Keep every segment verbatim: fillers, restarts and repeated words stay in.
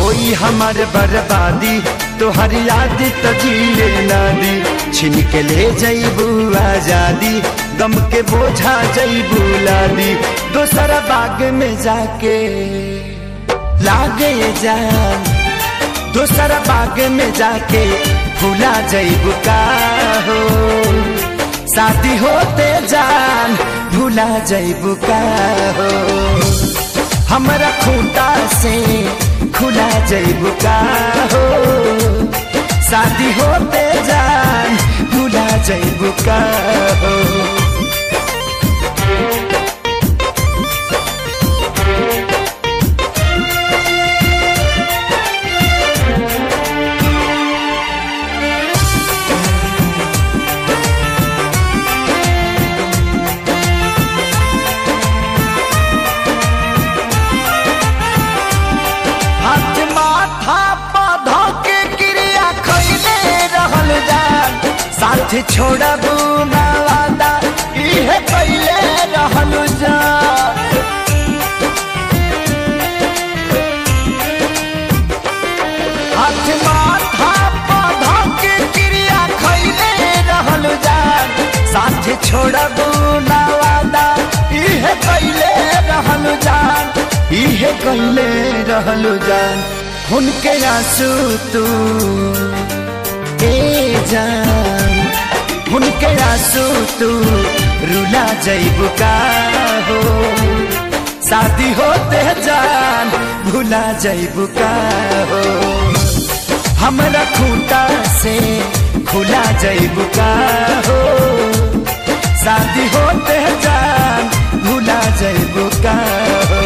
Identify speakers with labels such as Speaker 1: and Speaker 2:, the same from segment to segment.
Speaker 1: होई हमार बर्बादी, तोहर याद तो जिए ना दी। छीन के ले जइबू आजादी, गम के बोझा जइबू लादी। दोसरा बाग में जाके लागे जान, दोसरा बाग में जाके भूला जइबू का हो। शादी होते जान भूला जइबू का हो। हमरा खूंटा से खुला जइबू का हो। शादी होते जान भूला जइबू का हो। साथ छोड़बू ना वादा, इहे पहले रहलू जान। हाथ माथा पौधा के क्रिया खैले रहलू जान। साथ छोड़बू ना वादा, इहे पहले रहलू जान। इहे पहले रहलू जान। उनके आंसू तू ए जान, उनके आंसू तू रुला जइबू का हो। शादी होते जान भूला जइबू का हो। हमरा खूंटा से खुला जइबू का हो। शादी होते जान भूला जइबू का हो।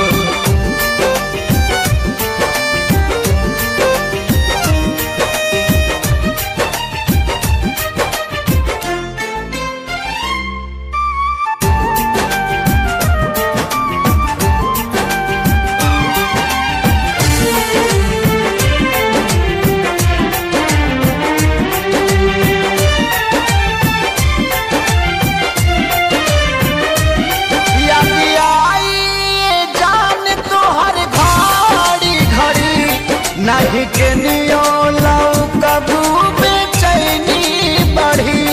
Speaker 1: नहीं के नियो लाऊ कबू बेचैनी बढ़ी।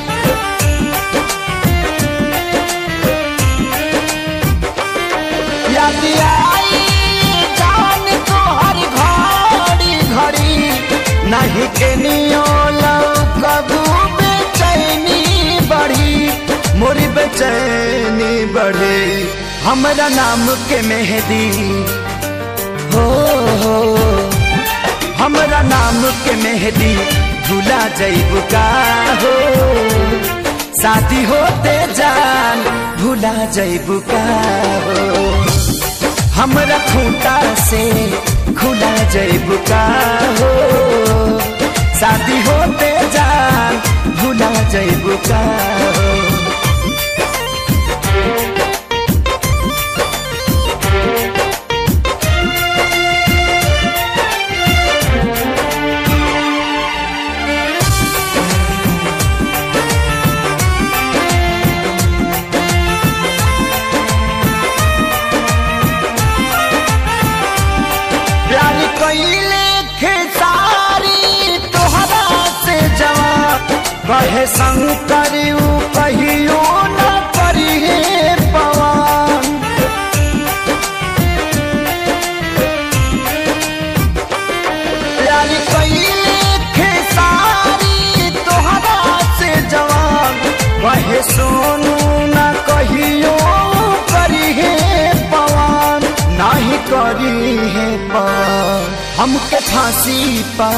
Speaker 1: याद आई जान तोहर घड़ी घड़ी। नहीं के नियो लाऊ कबू बेचैनी बढ़ी। मोरी बेचैनी बढ़ी। हमरा नाम के मेहंदी हो हो, हमरा नाम के मेहंदी भूला जइबू का हो। शादी होते जान भूला जइबू का हो। हमरा खूंटा से खुला जइबू का हो। शादी होते जान भूला जइबू का हो। कहे शंकर कहियो न परिहे पवन। प्यारी कइले खेसारी तोहरा से जवान। कहे सोनू न कहियो करिहे पवन। नाही करिहे पवन। हमके फांसी पा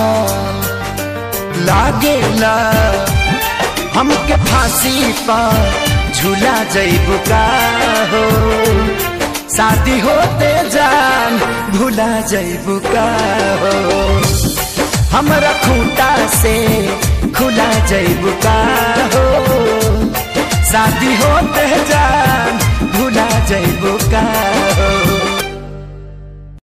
Speaker 1: लागेला। हमके फांसी पर झूला जइबू का हो। शादी होते जान भूला जइबू का हो। हमरा खूंटा से खुला जइबू का हो। शादी होते जान भूला जइबू का हो।